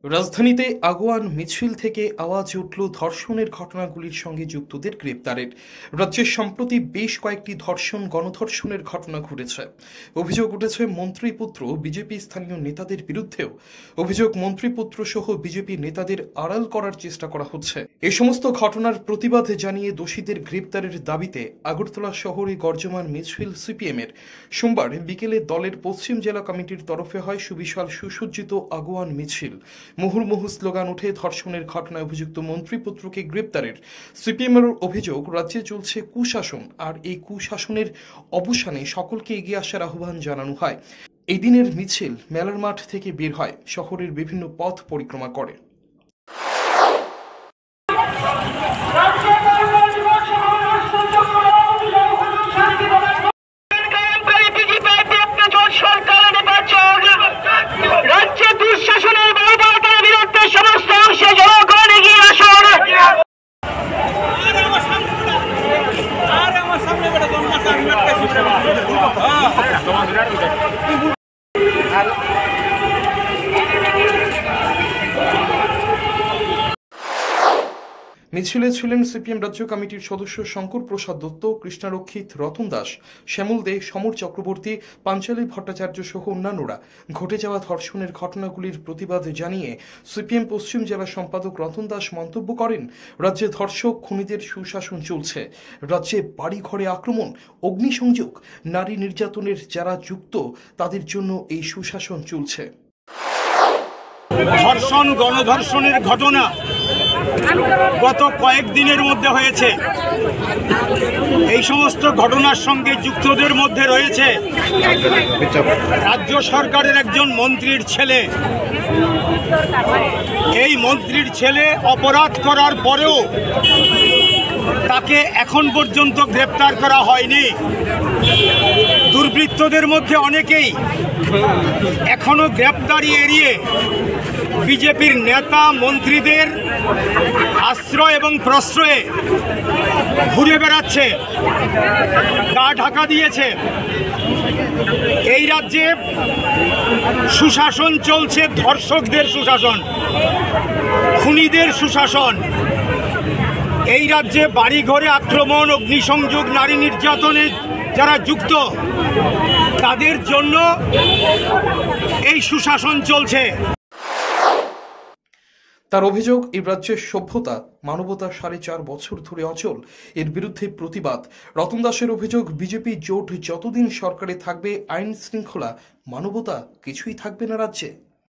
রাজধানীতে আগুয়ান মিছিল থেকে আওয়াজ উঠল ধর্ষণের ঘটনাগুলির সঙ্গে যুক্তদের গ্রেপ্তারের। রাজ্যে সম্প্রতি বেশ কয়েকটি গণধর্ষণের ঘটনা ঘটেছে। অভিযোগ উঠেছে মন্ত্রীপুত্র বিজেপি স্থানীয় নেতাদের বিরুদ্ধেও। অভিযোগ মন্ত্রীপুত্র সহ বিজেপি নেতাদের আড়াল করার চেষ্টা করা হচ্ছে। এ সমস্ত ঘটনার প্রতিবাদ জানিয়ে দোষীদের গ্রেপ্তারের দাবিতে আগরতলা শহরে গর্জমান মিছিল সিপিএমের। সোমবার বিকেলে দলের পশ্চিম জেলা কমিটির তরফে হয় সুবিশাল সুসজ্জিত আগুয়ান মিছিল। মুহুর্মুহু স্লোগান উঠে ধর্ষণের ঘটনায় অভিযুক্ত মন্ত্রীপুত্রকে গ্রেপ্তারের। সিপিএমের অভিযোগ, রাজ্যে চলছে কুশাসন, আর এই কুশাসনের অবসানে সকলকে এগিয়ে আসার আহ্বান জানানো হয়। এই দিনের মিছিল মেলার মাঠ থেকে বের হয়, শহরের বিভিন্ন পথ পরিক্রমা করে। মিছিলে ছিলেন সিপিএম রাজ্য কমিটির সদস্য শঙ্কর প্রসাদ দত্ত, কৃষ্ণারক্ষিত রতন দাস, শ্যামল দে, সমর চক্রবর্তী, পাঞ্চালী ভট্টাচার্য সহ অন্যান্যরা। ঘটে যাওয়া ধর্ষণের ঘটনাগুলির প্রতিবাদ জানিয়ে সিপিএম পশ্চিম জেলা সম্পাদক রতন দাস মন্তব্য করেন, রাজ্যে ধর্ষক খুনিদের সুশাসন চলছে। রাজ্যে বাড়িঘরে আক্রমণ, অগ্নিসংযোগ, নারী নির্যাতনের যারা যুক্ত তাদের জন্য এই সুশাসন চলছে। ধর্ষণ, গণধর্ষণের ঘটনা গত কয়েকদিনের মধ্যে হয়েছে। এই সমস্ত ঘটনার সঙ্গে যুক্তদের মধ্যে রয়েছে রাজ্য সরকারের একজন মন্ত্রীর ছেলে। এই মন্ত্রীর ছেলে অপরাধ করার পরেও তাকে এখন পর্যন্ত গ্রেপ্তার করা হয়নি। দুর্বৃত্তদের মধ্যে অনেকেই এখনো গ্রেপ্তারি এড়িয়ে বিজেপির নেতা মন্ত্রীদের আশ্রয় এবং প্রশ্রয়ে ঘুরে বেড়াচ্ছে, গা ঢাকা দিয়েছে। এই রাজ্যে সুশাসন চলছে, ধর্ষকদের সুশাসন, খুনিদের সুশাসন। এই রাজ্যে বাড়িঘরে আক্রমণ, অগ্নিসংযোগ, নারী নির্যাতনে যারা যুক্ত তাদের জন্য এই সুশাসন চলছে। তার অভিযোগ, এই রাজ্যের সভ্যতা মানবতা 4.5 বছর ধরে অচল, এর বিরুদ্ধে প্রতিবাদ। রতন দাসের অভিযোগ, বিজেপি জোট যতদিন সরকারে থাকবে আইন শৃঙ্খলা মানবতা কিছুই থাকবে না রাজ্যে।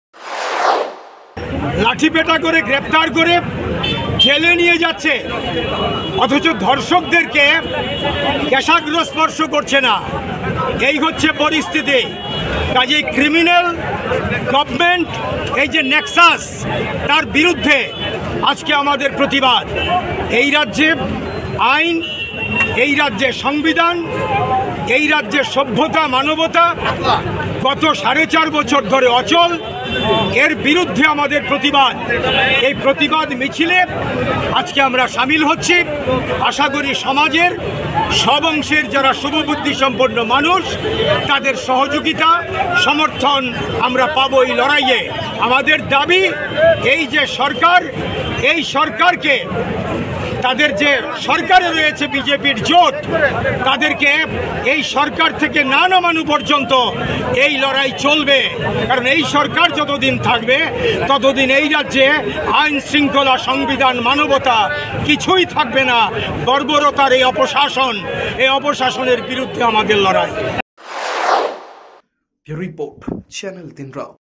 লাঠিপেটা করে গ্রেপ্তার করে জেলে নিয়ে যাচ্ছে, অথচ ধর্ষকদেরকে কেশাগ্র স্পর্শ করছে না। এই হচ্ছে পরিস্থিতি। কাজেই ক্রিমিনাল গভর্নমেন্ট, এই যে নেক্সাস, তার বিরুদ্ধে আজকে আমাদের প্রতিবাদ। এই রাজ্যে আইন, এই রাজ্যে সংবিধান, এই রাজ্যে সভ্যতা মানবতা গত 4.5 বছর ধরে অচল। এর বিরুদ্ধে আমাদের প্রতিবাদ। এই প্রতিবাদ মিছিলে আজকে আমরা সামিল হচ্ছি। আশা করি সমাজের সব অংশের যারা শুভবুদ্ধি সম্পন্ন মানুষ, তাদের সহযোগিতা সমর্থন আমরা পাবো এই লড়াইয়ে। আমাদের দাবি, এই যে সরকার, এই সরকারকে, তাদের যে সরকারে রয়েছে বিজেপির জোট, তাদেরকে এই সরকার থেকে না নামানো পর্যন্ত এই লড়াই চলবে। কারণ এই সরকার যতদিন থাকবে ততদিন এই রাজ্যে আইন শৃঙ্খলা, সংবিধান, মানবতা কিছুই থাকবে না। বর্বরতার এই অপশাসন, এই অপশাসনের বিরুদ্ধে আমাদের লড়াই। রিপোর্ট চ্যানেল 3 রাত।